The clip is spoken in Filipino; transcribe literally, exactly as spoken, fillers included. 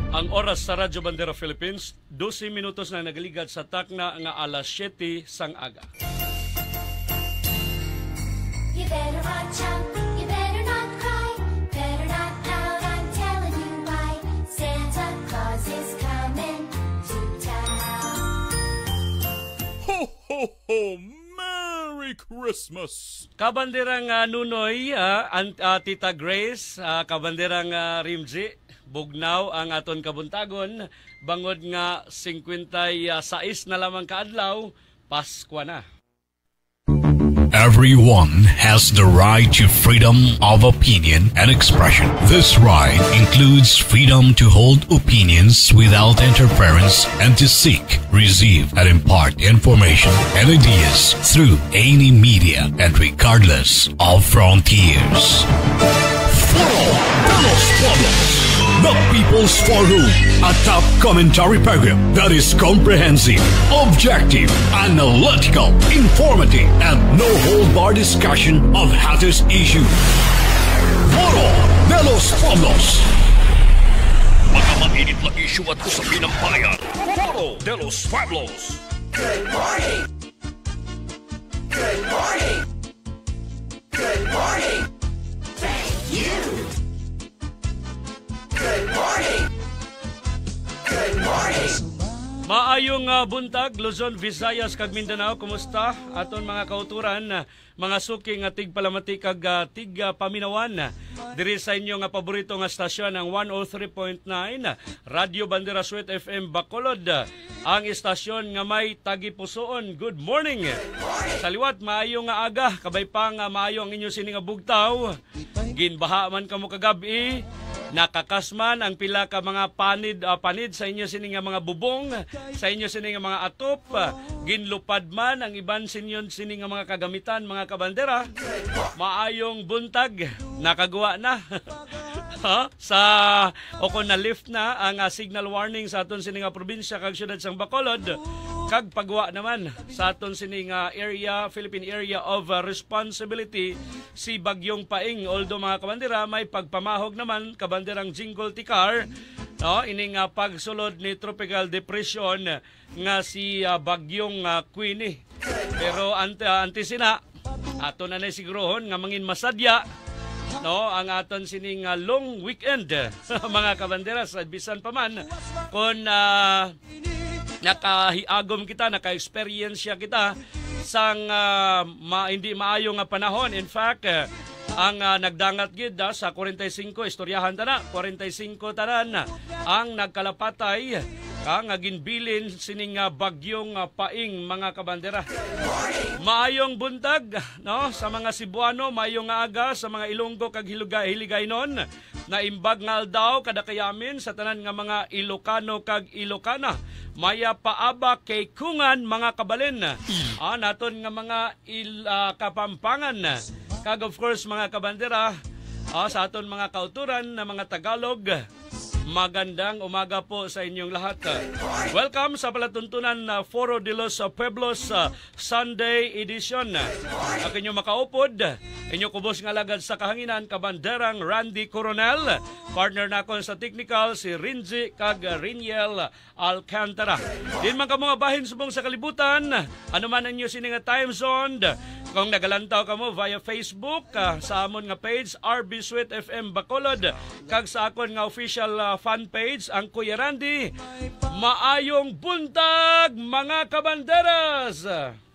Ang oras sa Radyo Bandera Philippines, dose minutos na nagaligad sa takna nga alas siyete sang aga. You better watch out, you better not cry, better not pout, I'm telling you why. Santa Claus is coming to town. Ho, ho, ho! Merry Christmas! Kabanderang uh, Nunoy, uh, Aunt, uh, Tita Grace, uh, kabanderang uh, Rimji, bugnaw ang aton kabuntagon, bangod nga fifty-six na lamang kaadlaw, Pasko na. Everyone has the right to freedom of opinion and expression. This right includes freedom to hold opinions without interference and to seek, receive, and impart information and ideas through any media and regardless of frontiers. Foro de los Pueblos, the People's Forum, a top commentary program that is comprehensive, objective, analytical, informative, and no-hold-bar discussion of hottest issues. Foro de los Pueblos. Mga mainit na issue at usapin ng bayan. Foro de los Pueblos. Good morning. Good morning. Good morning. Thank you. Good morning. Good morning. Maayong uh, buntag, Luzon, Visayas, kag Mindanao, kumusta? Aton mga kauturan, uh, mga suking uh, tigpalamati kag uh, tig uh, paminawan. Diri sa inyo nga paborito nga stasyon ang one oh three point nine Radio Bandera Suite F M Bacolod. Ang istasyon nga may tagipusoon. Good morning. Sa liwat, maayong nga aga, kabay pa nga maayo ang inyo sini nga bugtaw. Ginbaha man kamo kagabi. Nakakasman ang pila ka mga panid uh, panid sa inyo sini nga mga bubong, sa inyo sini nga mga atop, uh, ginlupad man ang iban sinyon sini nga mga kagamitan, mga kabandera. Maayong buntag, nakagawa na. Ha? Sa o kung na-lift na ang uh, signal warning sa aton sini nga probinsya kag syudad sang Bacolod. Kag pagwa naman sa aton sining uh, area, Philippine Area of uh, Responsibility, si Bagyong Paing. Although mga kabandera, may pagpamahog naman, kabanderang Jingle Tikar, no? Ining uh, pagsulod ni Tropical Depression nga si uh, Bagyong uh, Queenie. Pero ante, uh, antisina, ato na na sigurohon nga mangin masadya, no, ang aton sining uh, long weekend mga kabandera sa bisan pa man kung uh, nakahiagom kita, naka-experience kita sang uh, ma, hindi maayong nga panahon. In fact, uh, ang uh, nagdangat gid uh, sa forty-five, istoryahan ta na, forty-five tanan uh, ang nagkalapatay ka nga ginbilin sining uh, bagyong uh, Paing, mga kabandera. Maayong buntag, no, sa mga Cebuano, maayong nga aga sa mga Ilonggo kag Hiligaynon, na imbag nga aldaw kada kayamin sa tanan nga mga Ilocano kag Ilocana. Maya paaba kay kungan, mga kabalin. Ah, naton nga mga il, uh, kapampangan. Kag of course mga kabandera, ah, sa aton mga kauturan na mga Tagalog. Magandang umaga po sa inyong lahat. Welcome sa palatuntunan na Foro de los Pueblos uh, Sunday Edition. Ang inyong makaupod, inyong kubos nga lagad sa kahanginan, kabanderang Randy Coronel. Partner na ako sa technical, si Rinzi kag Riniel Alcantara. Din man ka mga bahin subong sa kalibutan, ano man ang inyo sininga time zone. Kung nagalantaw ka mo via Facebook, uh, sa amon nga page, R B Suite F M Bacolod, kag sa akon nga official uh, fan page, ang Kuya Randy. Maayong buntag, mga kabanderas!